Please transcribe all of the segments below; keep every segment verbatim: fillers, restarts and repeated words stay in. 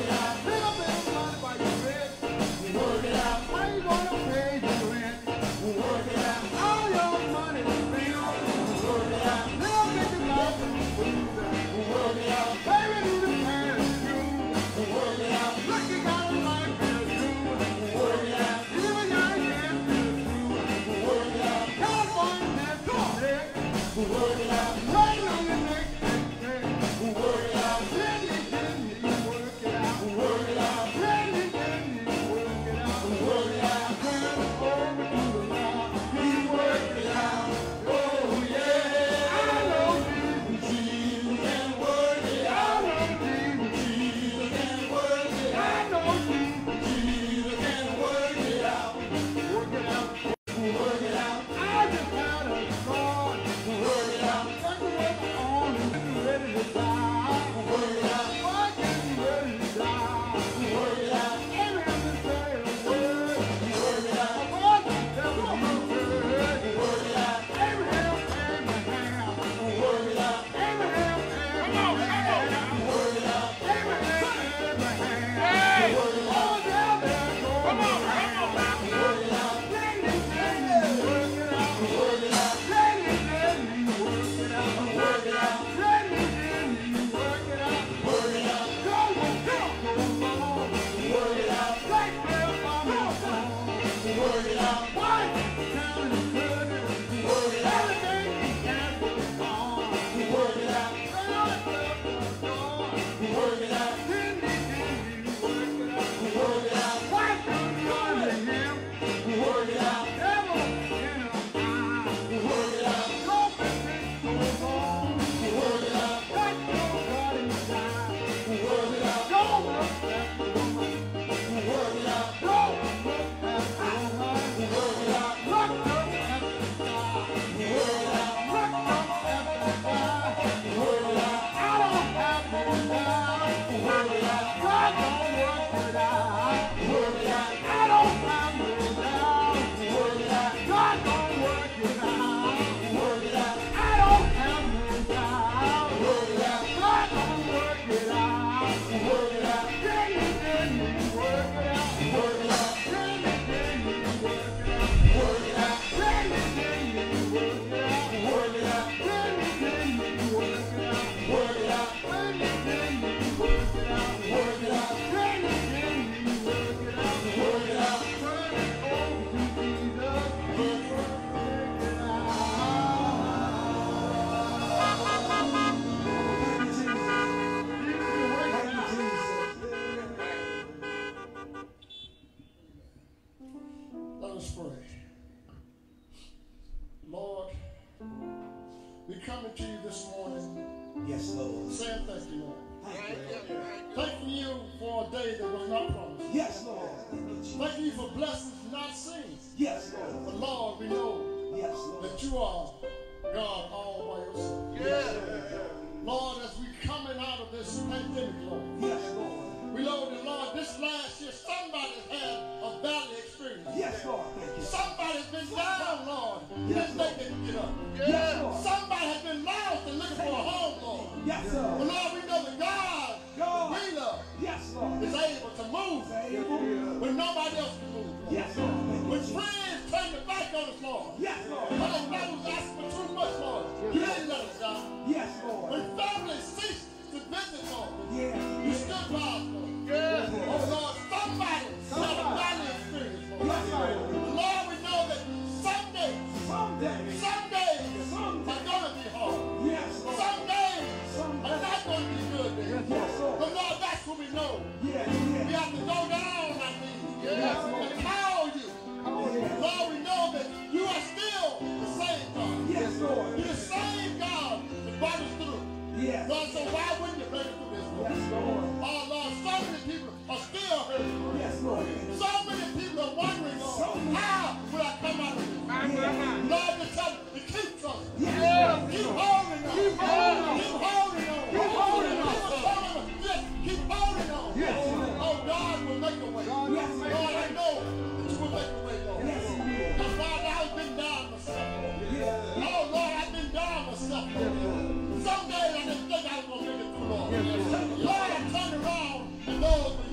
We coming to you this morning. Yes, Lord. Saying thank you, Lord. Thank you. Thanking you for a day that was not promised. Yes, Lord. Thank you for blessings not seen. Yes, Lord. But Lord, we know yes, Lord. that you are God all by yourself. Yes. Lord, as we coming out of this pandemic, Lord. Yes, Lord. We know that, Lord, this last year somebody's had a valley experience. Yes, Lord. Thank you. Somebody's been down, Lord. Yes, Didn't think they could get up. Yes, Lord. Somebody has been lost and looking for a home, Lord. Yes, sir. But Lord, we know that God, God. we love, yes, Lord. is able to move able. when nobody else can move, Lord. Yes, Lord. When friends turn their back on us, Lord. Yes, Lord. When the devils ask for too much, Lord. You didn't let us down. Yes, Lord. When families cease to visit, Lord. Yes. You stood by us, Lord. Yes. Oh, Lord, somebody, somebody. had a valley experience, Lord. Yes, Lord. Lord, we know that someday, someday, someday, someday are going to be hard. Yes, Lord. Someday, someday. are not going to be good days. Yes, Lord. But Lord, that's what we know. Yes, yes. We have to go down on our knees yes, and call you. Yes. Lord, we know that you are still the same God. Yes, Lord. You're the same God that brought us through. Yes. Lord, so why wouldn't you bring us through this, Lord? Yes, Lord. Oh, Lord, so many people are still hurting. Yes, Lord. So many people are wondering, Lord, so how will I come out of this? Yes. Lord, to tell to keep trusting. Yes. Keep holding on. Keep holding on. Keep holding on. Keep holding on. Yes, keep holding on. Yes. Oh, God will make a way. Yes. Lord, I know that you will make a way, Lord. Yes. Because, Lord, I've been down myself. Yes. Oh, Lord, I've been down myself. Some days I didn't think I was going to make it through, Lord. Lord, I turned around and those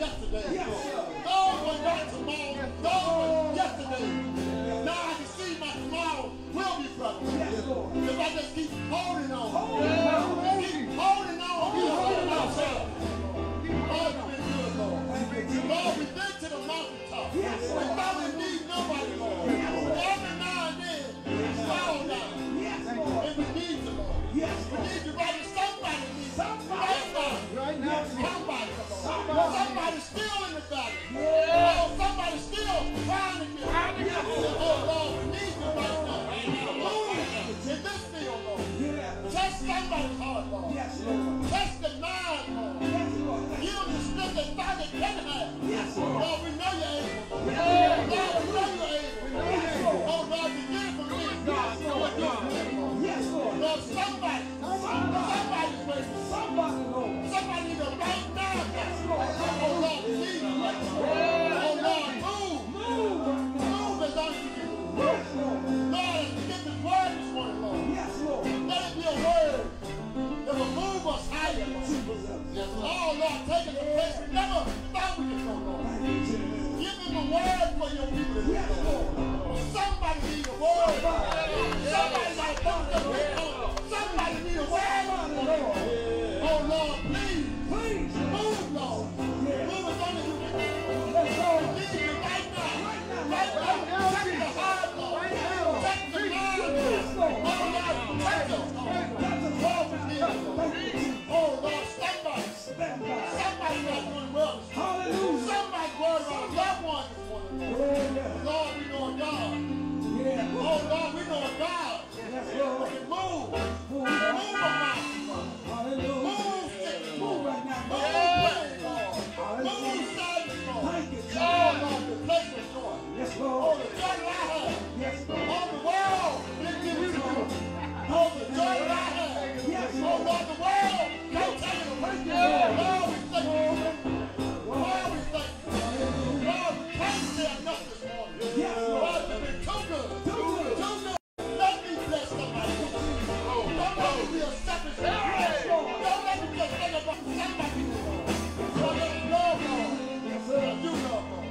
Lord, we know you're able. Yes, Lord, we know you're able. Yes, Lord. Oh, Lord, you did it for me. Yes, Lord. Yes, Lord. Lord, somebody, somebody's waiting. Somebody, Lord. Somebody need to right now. Yes, Lord. Oh, Lord, we need you right now. Oh, Lord, move. Move right now. Move as unto you. Yes, Lord. Lord, as we get this word this morning, Lord, Yes, Lord. let it be a word that will move us higher, Lord. Yes, Lord. Oh, Lord, take us to a place we never thought we could go, Lord. Thank you, Jesus. Give them a word for your people this Yes, morning. Lord. Somebody need a word. Somebody got to put them in. Somebody need a word. Somebody, Lord. Oh, Lord, please. Please. Move, Lord. Yes. Move us under you. Let's go. We need you right now. Right now. Right now. Touch the heart, Lord. Right now. Touch the mind, Lord. Yes, Lord. Oh, Lord, touch us, Lord. Touch us, Lord, we need you, Lord. Thank you, Jesus. Oh, Lord, somebody. Stand by. Somebody not doing well. Hallelujah. Somebody's worried about a loved one this morning, Lord. Oh, yes. Lord, we know a God. Yeah. Oh, Lord, we know a God. Yes, Lord. We can move. Move. Move a mountain, Lord. Hallelujah. Move, sickness, Move Lord. right now. Move, pain, Lord. Move, sadness, Lord. Thank you, Jesus. Oh, Lord, the place of joy. Yes, Oh, Lord. the joy that I have. Yes, Lord. Oh, the world didn't give it to you. Oh, the joy that I have. Yes, Oh, Lord. Lord, the world can't take it away. Thank you, Lord. Lord, we thank you. Lord, we thank you. Lord, we can't say enough this morning. Yes, Lord. Lord, you've been too good. Too good. Too good. Let me bless somebody. Don't let me be a selfish man. Yes, Lord. Don't let me just think about somebody. Lord, let me love, Lord. Yes, Let sir. you love, Lord.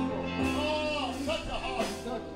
Oh, touch your heart.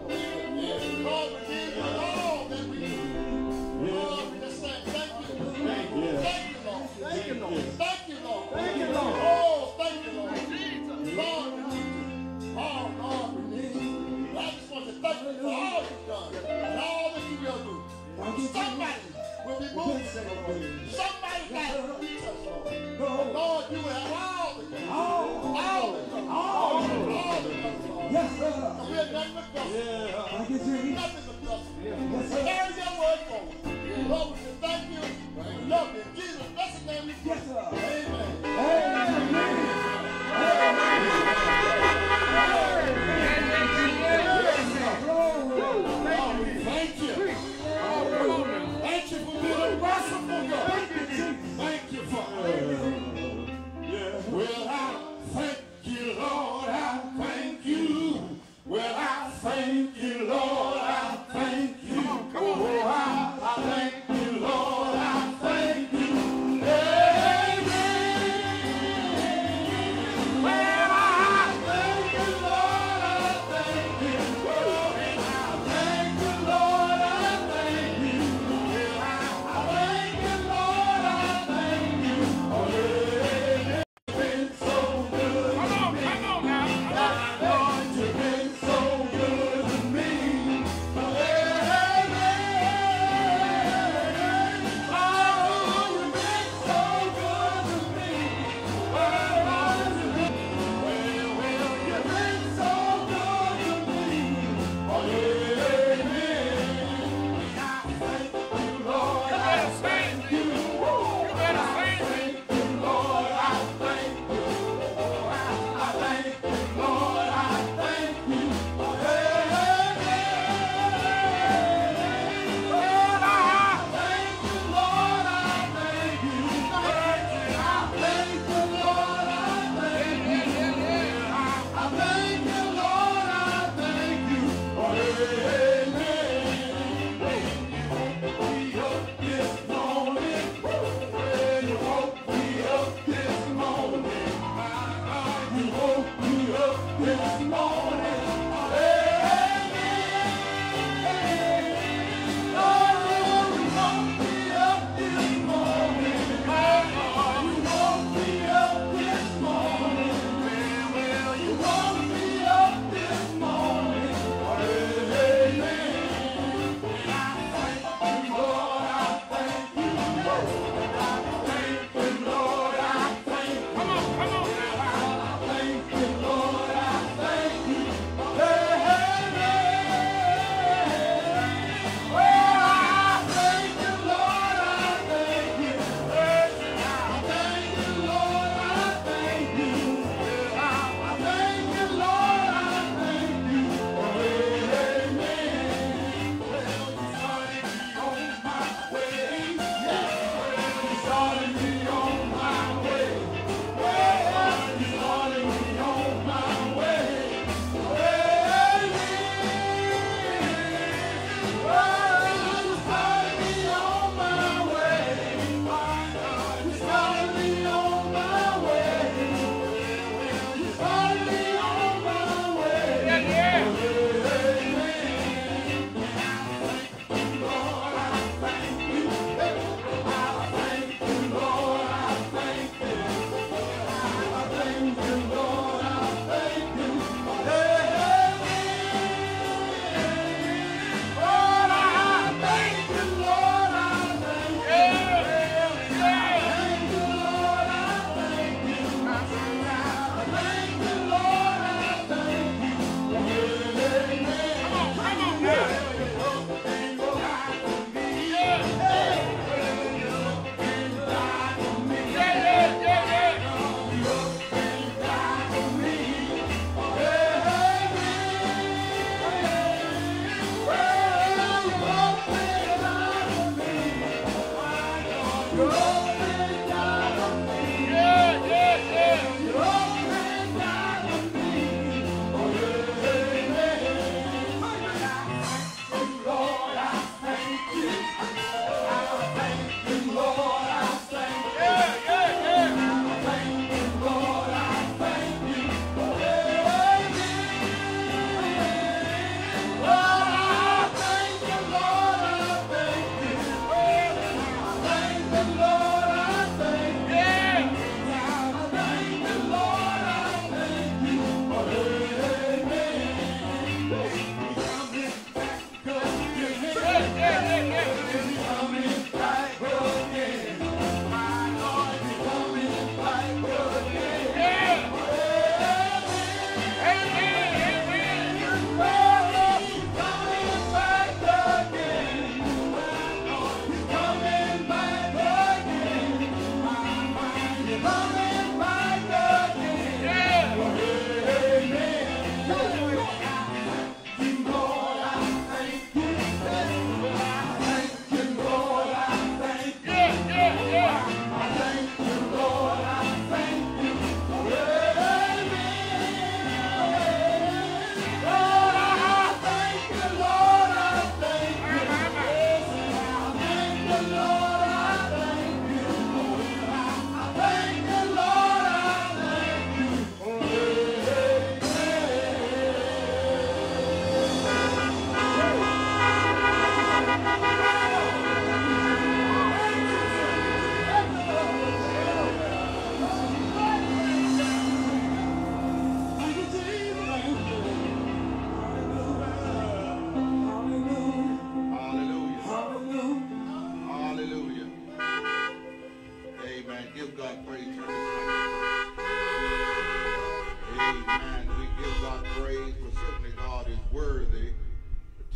Lord, we need you in all that we do. Lord, we just say thank you. Thank you. Thank you, Lord. Thank you, Lord. Thank you, Lord. Thank you, Lord. Oh, thank you, Lord. Lord, we need you. Oh, Lord, we need you. I just want to thank you for all you've done and all that you will do. Thank you, Somebody will be moved today, Lord. Somebody got to reach us, Lord. Lord. Lord, you will have all the glory. All. All the glory. All. All the glory, Lord. Yes, sir. And we're nothing but vessels. Thank you, Jesus. Nothing but vessels. Yes, sir. Carry your word forward. Lord, we just thank you. We love you. In Jesus' blessed name we pray. Yes, sir. Amen. Lord, we thank you. Thank you for being a merciful God. Thank you, Father. Well, I thank you, Lord. I thank you. Well, I thank you, Lord. I thank you. Oh, I, I thank you, Lord. I thank you. Amen. Well, I thank you, Lord. I thank you. Oh, and I thank you, Lord. I thank you. Well, I, I thank you, Lord. I thank you. Oh, yeah, you've been so good. Come on, come on now. Lord, you've been so good to me. Oh, yeah, yeah. Oh, you've been so good to me. Oh, you've been, well, well, you've been so good to me. Oh, yeah, yeah. I thank you, Lord. I thank you. You better thank you, Lord. I thank you. Oh, I, I thank you, Lord. I thank you. Oh, yeah, yeah. Well, I thank you, Lord. I thank you. I thank you, Lord. I thank you. I thank you, Lord. I thank you. Oh, yeah, yeah. You woke me up this morning. Well, you woke me up this morning. My God, you woke me up this morning. Amen. Oh, you woke me up this morning. My God, you woke me up this morning. Well, well, you woke me up this morning. Amen. I thank you, Lord. I thank you. I thank you, Lord. I thank you. Come on, come on. I thank you, Lord. I thank you.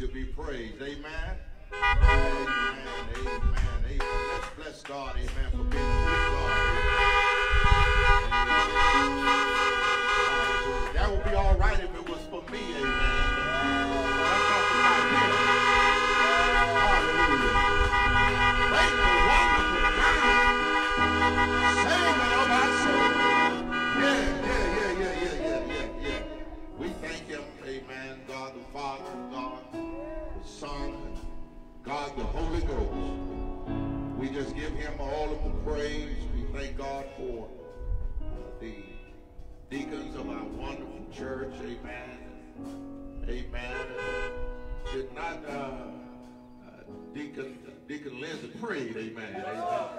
to be praised. Amen. Amen. Amen. Amen. Let's bless God. Amen. For being a good God. Amen. That would be all right if it was for me. Amen. But I'm talking about him. Hallelujah. Faithful, wonderful, kind, Savior of our soul. Yeah, yeah, yeah, yeah, yeah, yeah, yeah, yeah. We thank him, amen, God the Father, God the Son, God the Holy Ghost. We just give him all of the praise. We thank God for the deacons of our wonderful church, amen, amen. Did not, uh, uh, Deacon, Deacon Lindsay prayed, amen, amen.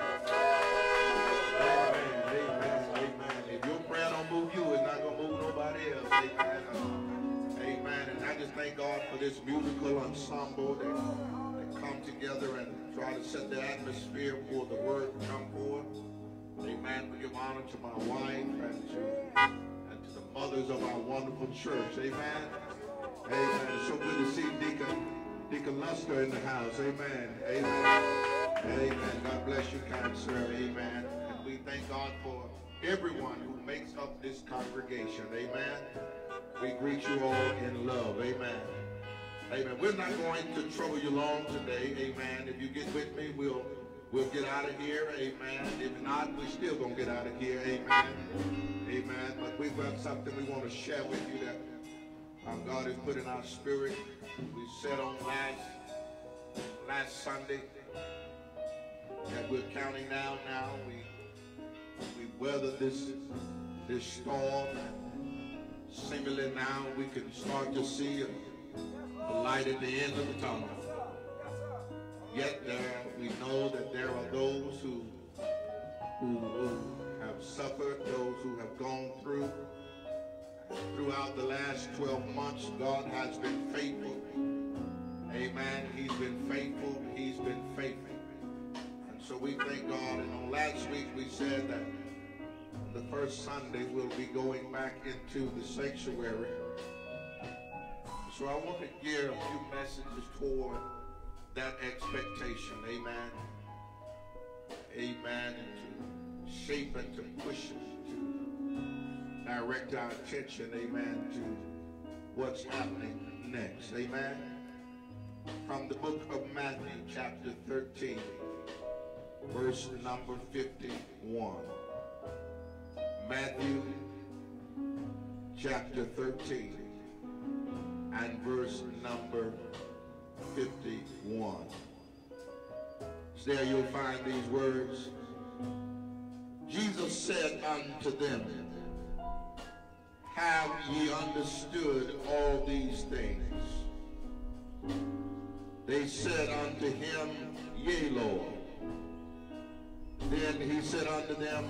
Amen, amen, amen. If your prayer don't move you, it's not going to move nobody else, amen. Uh, amen, and I just thank God for this musical ensemble that, that come together and try to set the atmosphere for the word to come forth. Amen. We give honor to my wife and to, and to the mothers of our wonderful church. Amen. Amen. It's so good to see Deacon, Deacon Luster in the house. Amen. Amen. Amen. God bless you, kind sir. Amen. And we thank God for everyone who makes up this congregation. Amen. We greet you all in love. Amen. Amen. We're not going to trouble you long today. Amen. If you get with me, we'll we'll get out of here. Amen. If not, we're still going to get out of here. Amen. Amen. But we've got something we want to share with you that um, God has put in our spirit. We said on last last Sunday that we're counting down now. We we weathered this this storm. Seemingly now we can start to see a, a light at the end of the tunnel. Yet there, we know that there are those who, who, who have suffered, those who have gone through. Throughout the last twelve months, God has been faithful. Amen. He's been faithful. He's been faithful. And so we thank God. And on last week, we said that the first Sunday we'll be going back into the sanctuary. So I want to gear a few messages toward that expectation. Amen. Amen. And to shape and to push us, to direct our attention, amen, to what's happening next. Amen. From the book of Matthew, chapter thirteen, verse number fifty-one. Matthew chapter thirteen and verse number fifty-one. So there you'll find these words. Jesus said unto them, have ye understood all these things? They said unto him, yea, Lord. Then he said unto them,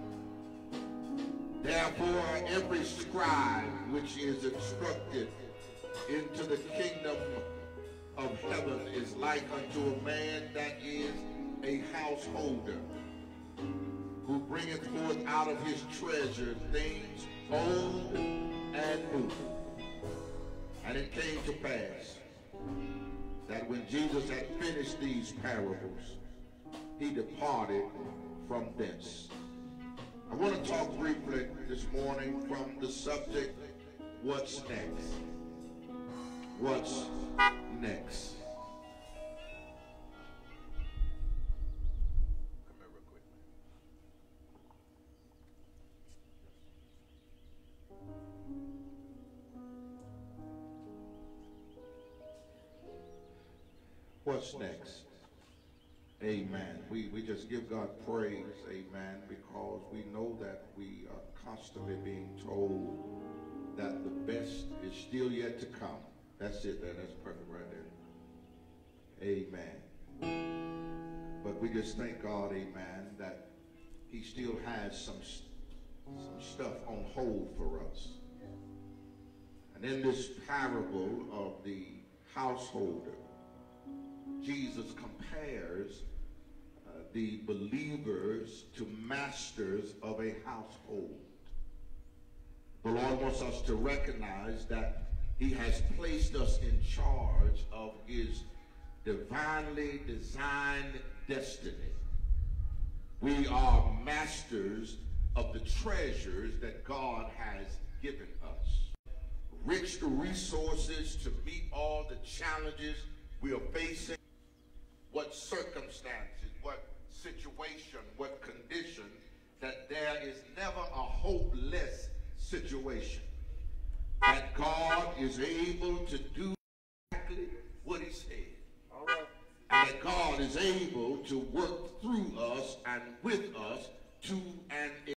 therefore, every scribe which is instructed into the kingdom of heaven is like unto a man that is a householder, who bringeth forth out of his treasure things old and new. And it came to pass that when Jesus had finished these parables, he departed from thence. I want to talk briefly this morning from the subject, what's next? What's next? Come here real quick. What's next? Amen. We, we just give God praise, amen, because we know that we are constantly being told that the best is still yet to come. That's it there. That's perfect right there. Amen. But we just thank God, amen, that he still has some, some stuff on hold for us. And in this parable of the householder, Jesus compares uh, the believers to masters of a household. The Lord wants us to recognize that He has placed us in charge of his divinely designed destiny. We are masters of the treasures that God has given us. Rich resources to meet all the challenges we are facing. What circumstances, what situation, what condition, that there is never a hopeless situation. That God is able to do exactly what he said. All right. And that God is able to work through us and with us to an